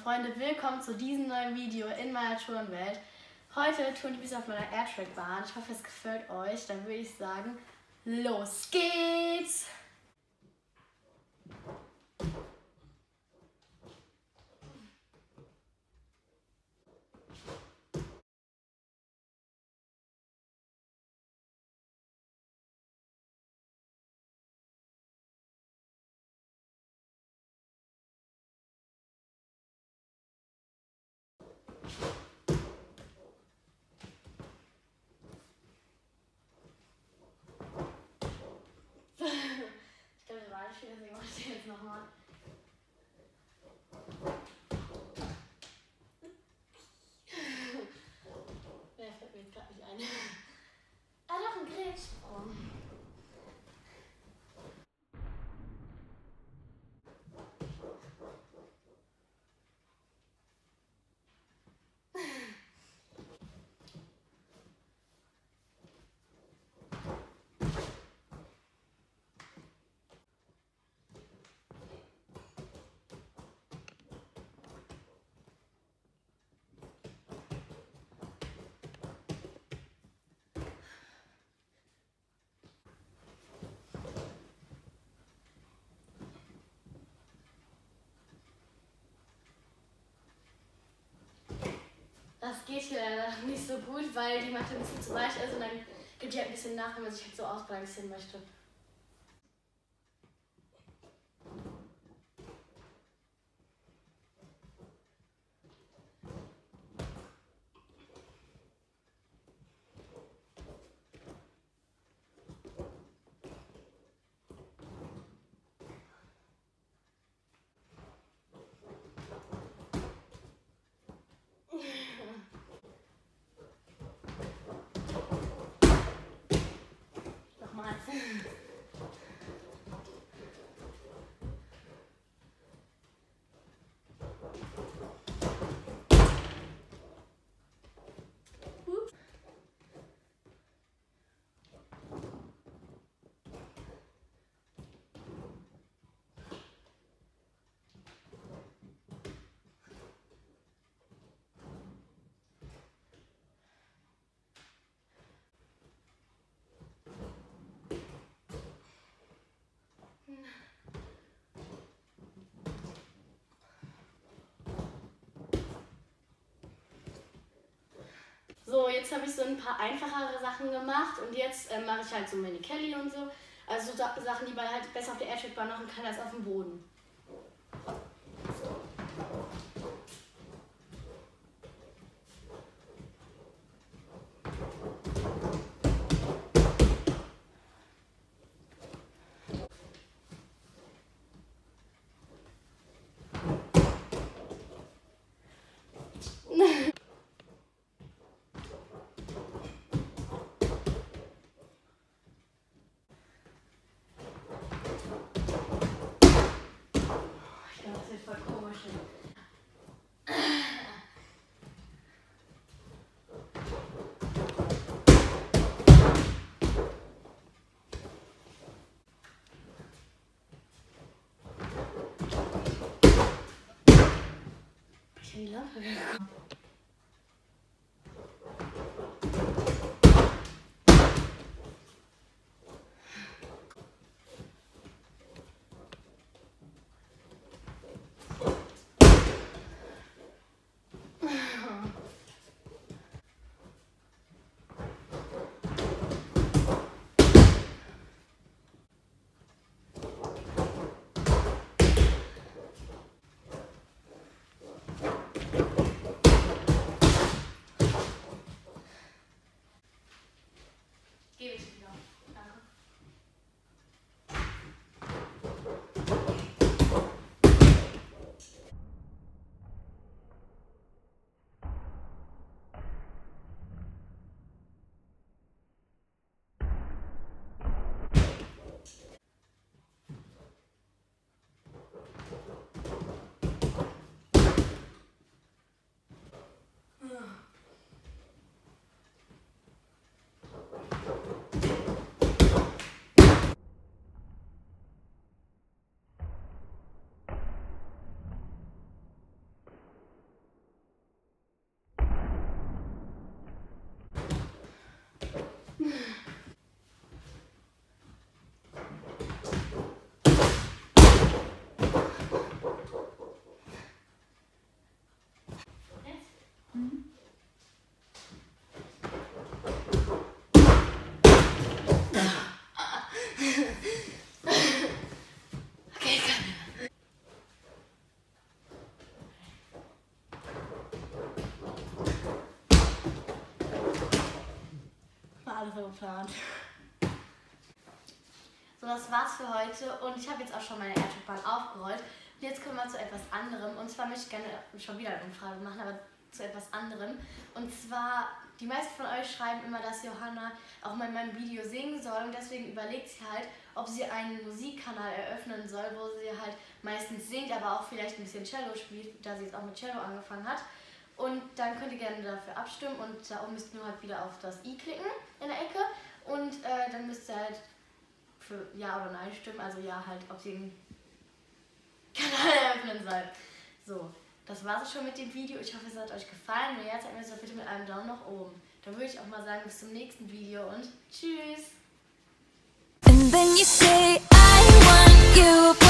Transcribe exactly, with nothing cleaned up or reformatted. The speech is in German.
Freunde, willkommen zu diesem neuen Video in meiner Turnwelt. Heute tun ich bis auf meiner Airtrack-Bahn. Ich hoffe, es gefällt euch. Dann würde ich sagen, los geht's! Ich glaube, das war nicht viel, deswegen mache ich jetzt nochmal. Wer fällt mir jetzt gerade nicht ein? Ah, doch, ein Grätsprung. Das geht hier leider nicht so gut, weil die Matte ein bisschen zu weich ist und dann geht die halt ein bisschen nach, wenn man sich halt so ausbalancieren möchte. Nochmal. So, jetzt habe ich so ein paar einfachere Sachen gemacht und jetzt äh, mache ich halt so Mini Kelly und so. Also so Sachen, die man halt besser auf der Airtrack-Bahn machen kann als auf dem Boden. Voll komisch. Ich bin die Lampe gekommen. Gebe ich wieder. Danke. alles so geplant. So, das war's für heute und ich habe jetzt auch schon meine Airtrack-Bahn aufgerollt. Und jetzt kommen wir zu etwas anderem. Und zwar möchte ich gerne schon wieder eine Umfrage machen, aber zu etwas anderem. Und zwar, die meisten von euch schreiben immer, dass Johanna auch mal in meinem Video singen soll. Und deswegen überlegt sie halt, ob sie einen Musikkanal eröffnen soll, wo sie halt meistens singt, aber auch vielleicht ein bisschen Cello spielt, da sie jetzt auch mit Cello angefangen hat. Und dann könnt ihr gerne dafür abstimmen und da oben müsst ihr nur halt wieder auf das i klicken in der Ecke. Und äh, dann müsst ihr halt für Ja oder Nein stimmen, also ja halt, ob sie einen Kanal eröffnen soll. So, das war's auch schon mit dem Video. Ich hoffe, es hat euch gefallen. Wenn ja, zeigt mir das doch bitte mit einem Daumen nach oben. Dann würde ich auch mal sagen, bis zum nächsten Video und tschüss! And then you say I want you